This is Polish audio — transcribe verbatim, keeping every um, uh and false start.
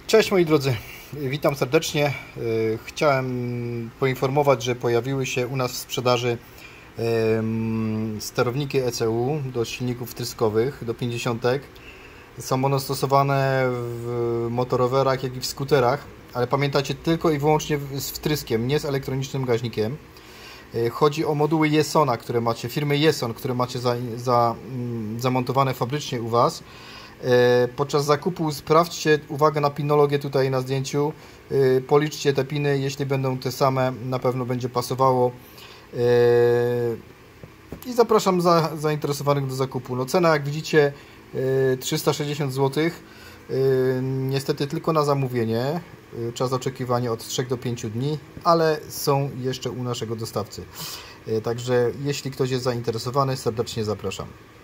Cześć moi drodzy, witam serdecznie. Chciałem poinformować, że pojawiły się u nas w sprzedaży sterowniki E C U do silników wtryskowych, do pięćdziesiątek. Są one stosowane w motorowerach, jak i w skuterach, ale pamiętajcie, tylko i wyłącznie z wtryskiem, nie z elektronicznym gaźnikiem. Chodzi o moduły Yesona, które macie, firmy Yeson, które macie za, za, zamontowane fabrycznie u Was. Podczas zakupu sprawdźcie, uwagę na pinologię tutaj na zdjęciu, policzcie te piny, jeśli będą te same, na pewno będzie pasowało i zapraszam za, zainteresowanych do zakupu. No cena, jak widzicie, trzysta sześćdziesiąt złotych, niestety tylko na zamówienie, czas oczekiwania od trzech do pięciu dni, ale są jeszcze u naszego dostawcy, także jeśli ktoś jest zainteresowany, serdecznie zapraszam.